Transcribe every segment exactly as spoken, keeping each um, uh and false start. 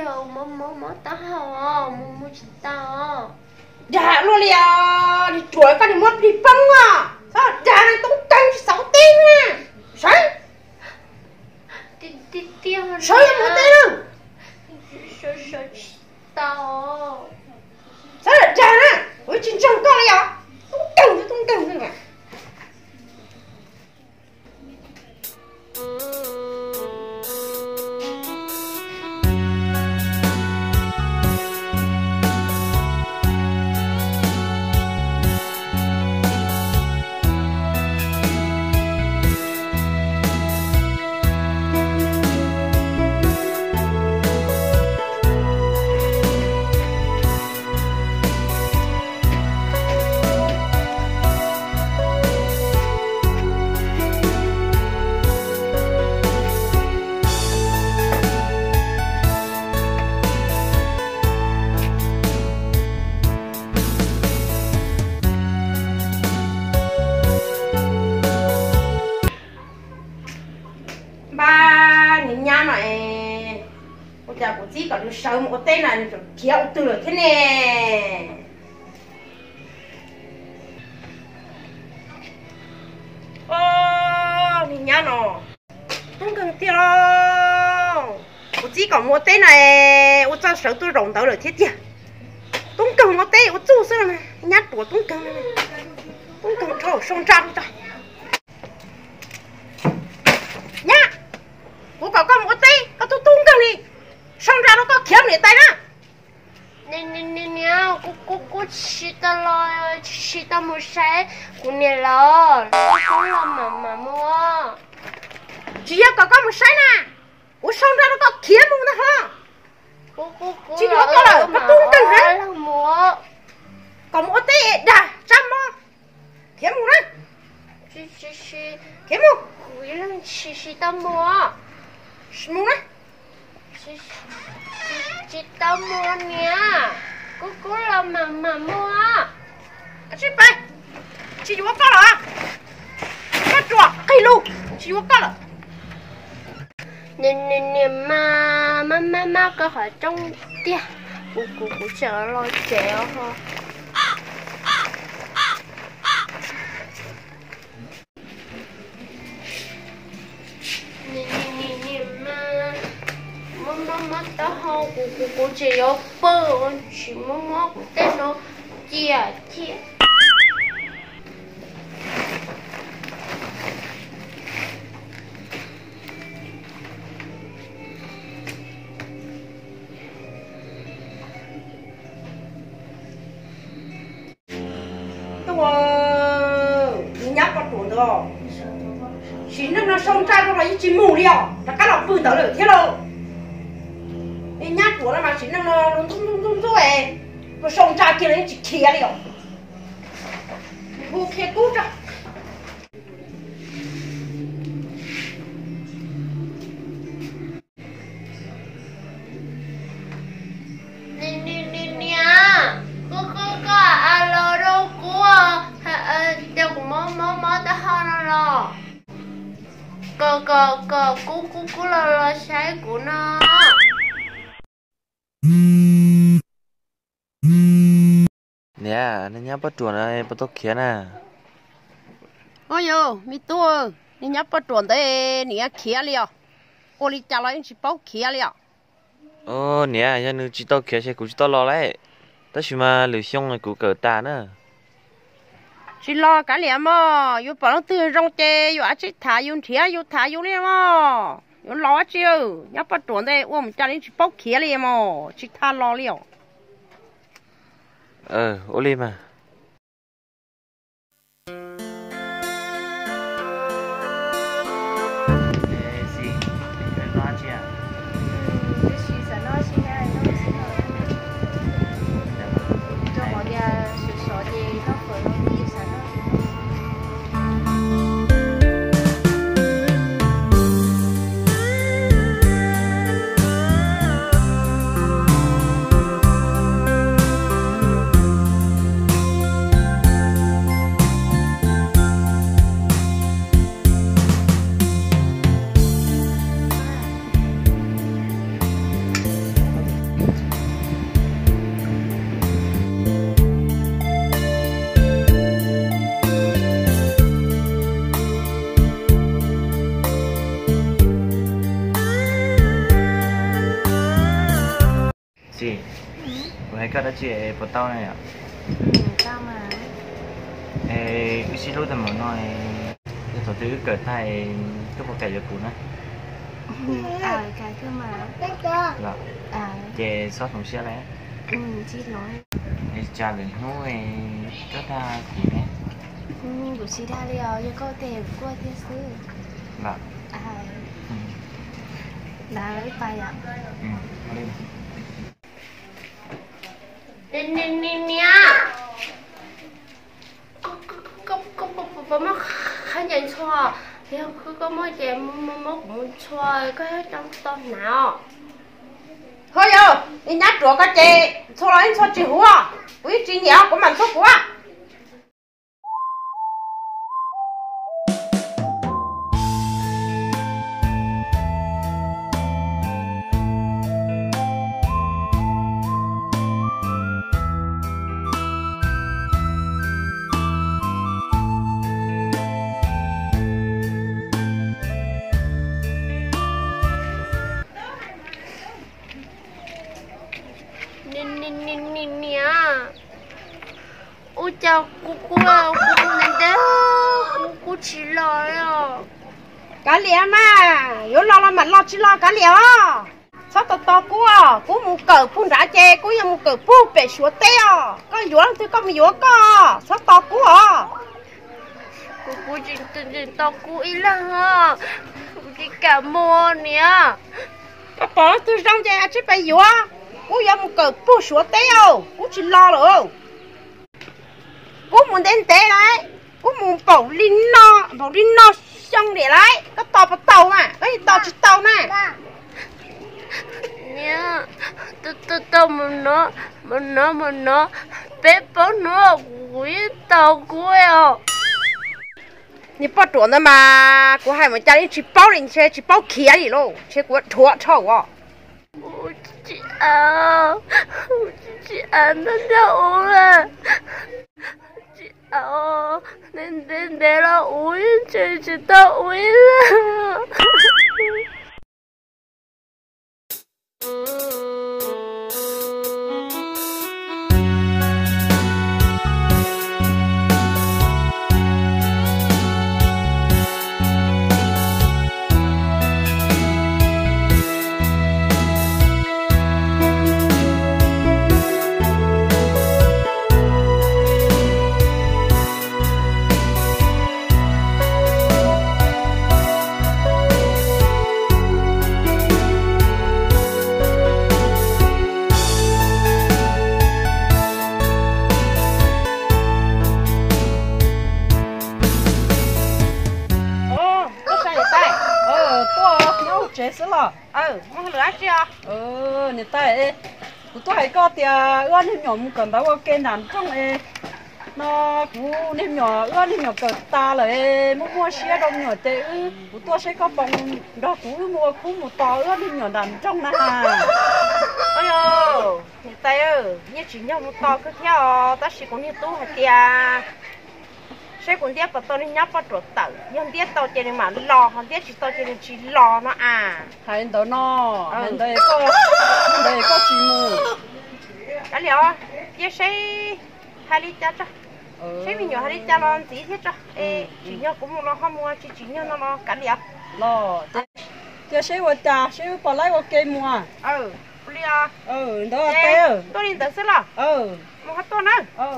了，么么么打好哦，么么知道哦。 呀，罗里啊，你做个你莫别帮啊！啊，家人都跟去扫地啊！谁？ 弟弟弟好。 谁也没得了。 谁谁知道哦？ 啥家人？我已经讲过了呀，都跟着都跟着了。我只搞这手我带来那种跳多了天呢。哦，你娘喏，东更掉咯。我只搞我带来，我这手都融到了天天。东更我带我做事了，人家多东更了，东更朝上站着。呀，我搞个我带，我都东更哩。上站都搞欠你带啦！ 你你你你啊，我我我吃的了，吃的没晒，过年了，过了妈妈么？ 只要搞搞没晒呢，我上站都搞欠我的哈。 我我我今天我搞了，我东等人。 了么？ 搞我带呀，站么？欠我呢？ 这这是欠我。 为了吃吃的么？ 什么呢？ 知知道么呢？哥哥了妈妈么？ 去摆，去我搞了啊！我抓黑路，去我搞了。 你你你妈妈妈妈个好重点，我姑姑想了这哈。你你你你妈。妈妈的好，我我我只要帮去妈妈带侬姐姐。 我人家不懂的哦，现在那上站到了已经没了，他干了不得了天喽。人家做了嘛，现在呢，隆咚咚咚咚哎，不上站给人去开了，我开够着。 你你你你啊，哥哥哥，阿老肉锅，还呃，这个么么么的好了咯。哥哥哥，姑姑姑了了，谁姑呢？ nè nên nhá bắt chuột này bắt tóc kia nè ôi yo mi tua nên nhá bắt chuột đấy nè kia liao cô đi trả lại chỉ bao kia liao ô nè nhà nữ chỉ tao kia sẽ cũng chỉ tao lo đấy tất nhiên mà lười xong này cũng cỡ ta nữa chỉ lo cả liao mà yo bảo nó từ trong chè yo chỉ thả yo thía yo thả yo liao mà yo lo chứ nhá bắt chuột đấy ôm trả lại chỉ bao kia liao mà chỉ thả lo liao ờ ô li mà chị我还搞到chị不到呢呀 ừ sao mà ê cái xí lối tầm nó nói cái thằng thứ cởi tay cái bộ cày được cũ nữa à cái cơ mà là à chị xót thùng xe đấy ừ chị nói ê cha lên nuôi rất là cũ đấy ừ của chị đã đi ở cho cô tiền của thiên sư là à ừ đã lấy bài à ừ lên nè nè nè nè có có có có có mà khá nhận cho thì có có mấy chị mà mà cũng cho cái trong trong nào thôi rồi đi nhát chuột cái chị cho nó cho chị hùa quý chị nhỏ của mình số của nè nè nè nè nè ôi chào cô cô à cô này đấy cô cô chỉ lo à cá lẻ mà yếu lo lo mà lo chỉ lo cá lẻ à sao tao tao cú à cú một cờ phun ra chè cúยังmột cờ phun bể xuống té à có yếu lắm tôi có mình yếu có sao tao cú à cô cô chỉ tự nhiên tao cô ý là ha cô chỉ cảm ơn nè cái bỏ tôi rong chè chứ phải yếu à cú yếu một cờ phun xuống té à cú chỉ lo rồi cú muốn đến té lại cú muốn bảo linh nó bảo linh nó xong để lại cái tàu bắt tàu mà cái tàu chỉ tàu nè nè tao tao tao muốn nó muốn nó muốn nó bé bao nó quý tao cô à 你包装的嘛，我还没家里去包零车，去包起里喽，去给我拖吵啊！ 我自己熬，我自己熬那条乌了，自己熬，那那那了乌云吹吹到乌云了。 chế xứ lò, ờ, nó lửa chưa? ờ người ta ấy tôi hay có tiền ơn thêm nhỏ cần đâu có kênh đàn trong ấy nó cũng thêm nhỏ ơn thêm nhỏ cỡ ta lại mua mua xe đông nhỏ tệ của tôi sẽ có bông đó cũng mua cũng một to ơn thêm nhỏ đàn trong nè ôi yo người ta ơi như chỉ nhau một to cứ theo ta chỉ có như tu hạt tiền sẽ còn tiếp vào tôi đi nhấp vào chuột tử nhưng tiếp tao chỉ mà lò còn tiếp chỉ tao chỉ chỉ lò nó à hay đó nó hay đây có đây có chỉ mù cái liệu tiếp sẽ hai lít cho cho sẽ mình nhỏ hai lít cho nó tí thế cho ê chỉ nhau cũng nó không mua chỉ chỉ nhau nó nó cái liệu lo tiếp sẽ vào trà sẽ bỏ lại vào cây mùa ừ liệu ừ đó té tôi đi tới xí lò ừ một hạt tôi nữa ừ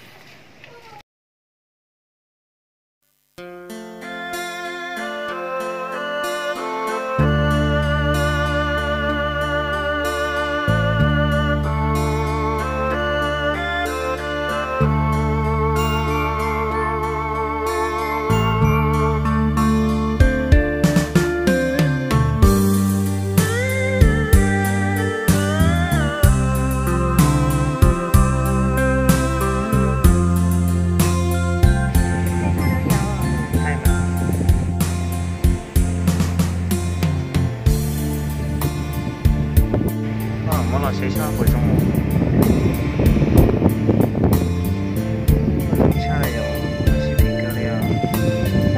谁上回中午？下来有视频哥了。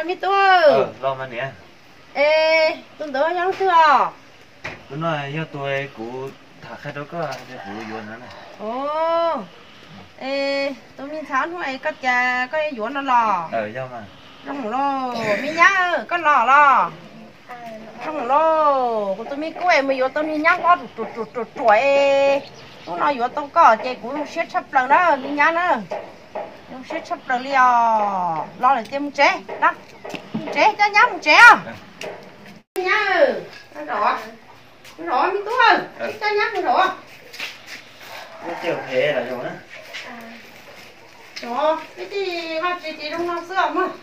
mà mi tôi ờ lo mà nè ê tôi đỡ nhắn chưa tôi nói do tôi cũ thả khai đó có để cũ vô nữa này ồ ê tôi mi thán thôi có chả có cái nó lò ờ do mà trong lò mi nhá có lò lò trong lò của tôi mi quay mi vô tôi mi nhá có chuột chuột chuột chuột tôi nói vô tôi có chơi cũng xếp sắp lần đó mi nhá nữa nhưng xếp sắp lần liền lo để tiêm chế đó chế cho nhá một chế à nhá nó đỏ nó đỏ mi tôi cho nhá một đỏ nó chiều thế là rồi đó đó cái gì mà chị chị trong nó sữa mà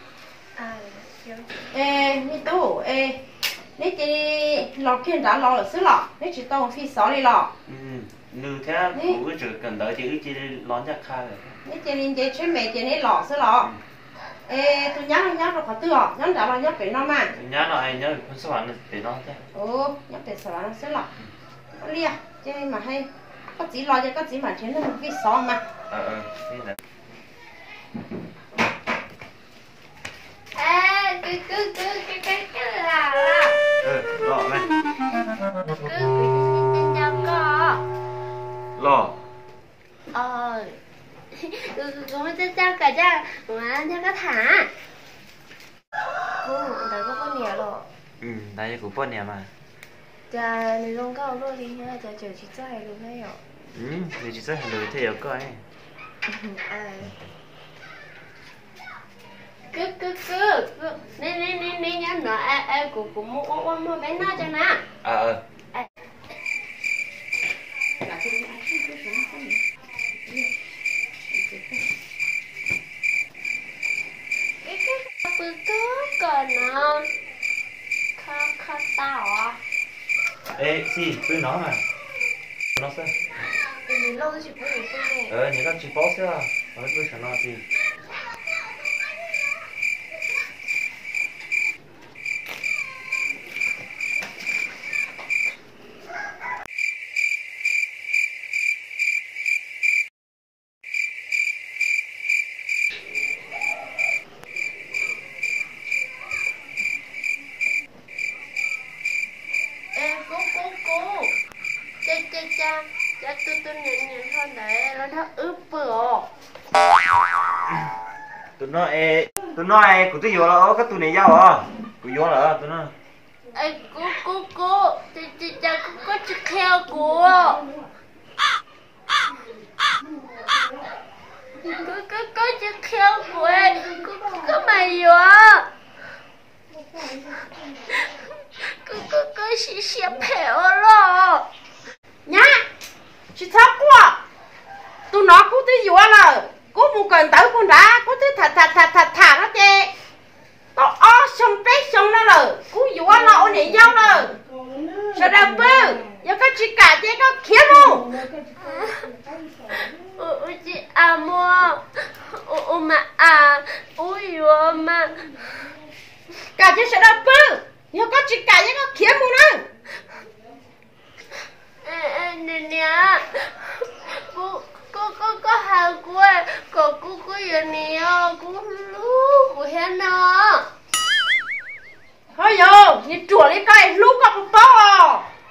ê mi tu ê nếu chị lò kiên đã lò là sữa lò nếu chị tao phi sáu đi lò ừ nữ thế cũ chỉ cần đợi chị chỉ lón chắc khai rồi nếu chị lên chị chơi mẹ chị lấy lò sữa lò ê tôi nhắc nhắc rồi có tư à nhắc đã là nhắc phải nó mà nhớ nó ai nhớ con số anh để nó thế ồ nhắc phải sáu nó sữa lò lia chơi mà hay có chỉ lò cho có chỉ mà trên nó một phi sáu mà ờ ờ thế là ê cứ cứ cứ cứ cứ cứ là là ừ lọ này cứ cứ cứ cho có lọ ờ cứ cứ mới cho cho cả cha mà cho cái thả cô tại có con nhẹ rồi ừ đây của bọn nhà mà cha này không có rồi đi nha cha chờ chị trai luôn đấy ạ ừ thì chỉ rất là lười thế ở coi cứ cứ cứ nên nên nên nên nhá nó ai ai cũng cũng mua mua mua bé nó cho nè ờ ờ cái cái bự cứ còn nó kha kha tao à ê si cứ nói mà nó sao mình lâu rồi chỉ bự bự này ờ những cái chỉ bó xưa ở cứ chẳng nói gì cha cha tôi tôi nhìn nhìn thôi để nó nó ướp bừa tụi nó ê tụi nó ê của tôi vô là cái tụi này giao à của vô là tụi nó ê cô cô cô chị chị cha có có chiếc theo của có có có chiếc theo của em có có mày vô có có có xí xí phèo rồi nhá chị thắc quá tụi nó cũng tới vô là cũng muốn cần tới con đã cũng tới thả thả thả thả thả nó chê tao ó xong tết xong nó rồi cũng vô là ổn định nhau rồi sao đâu bơ giờ có chị cả chê có kiếm không ôi chị à mua ôi mà à ôi vô mà cả chê sao đâu bơ giờ có chị cả chê có kiếm không nữa nè nè cô cô cô có hàng của cô cô có gì nè cô lú của hen nó thôi vô nhìn chùa đi coi lú có một bao à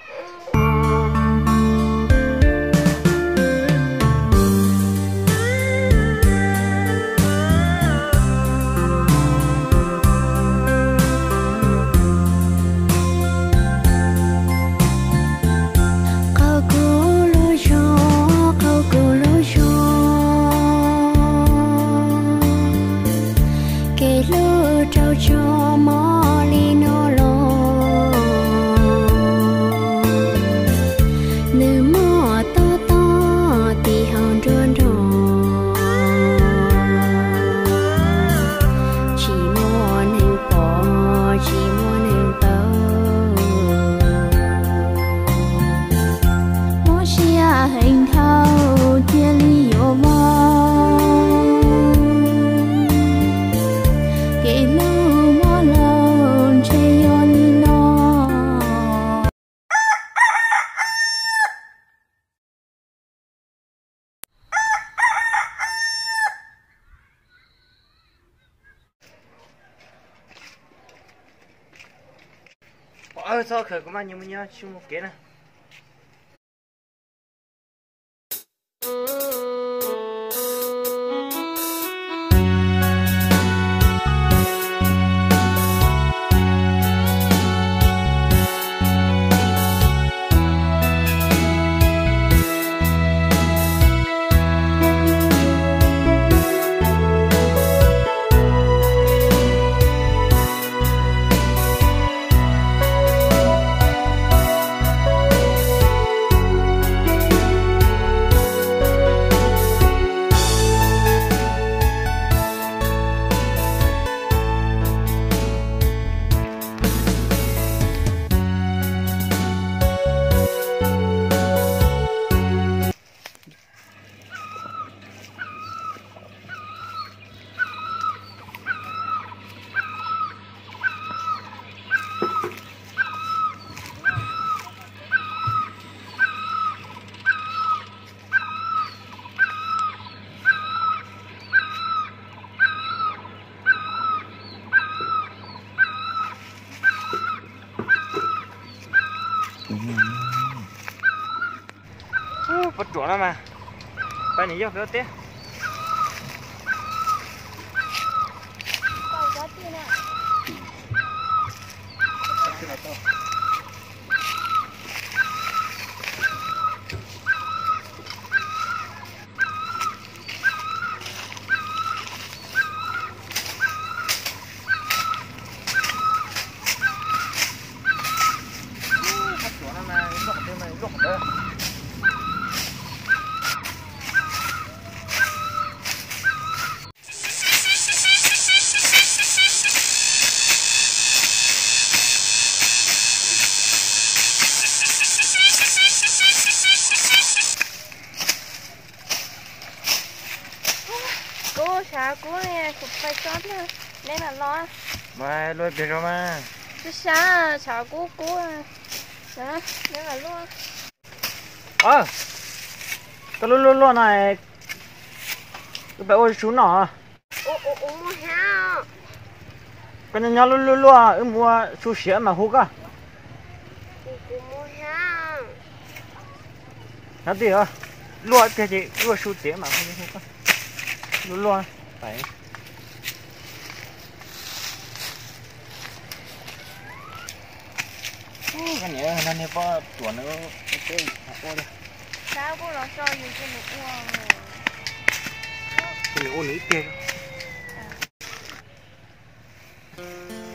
ơ sao khởi của mình nhiều mình nhá chung một cái nè bắt chuột nó mà bây giờ vô phía tiếp bắt chuột nó mà lúc ở đây mà lúc ở đây cô sao cô này chụp phải chót nữa nên là lo mà lôi biệt rồi mà chứ sao sao cô cô sao nên là lo ờ cái luôn luôn luôn này cái bé ôi xuống nọ ô ô ô mua heo cái nhà luôn luôn luôn em mua số xía mà hút à ô ô mua heo nó gì à luôn cái gì luôn số xía mà không hút à luôn luôn phải cái này nó này có chuột nó cái ô đây sao cô lo cho nhiều cái nước uống cái ô ní kia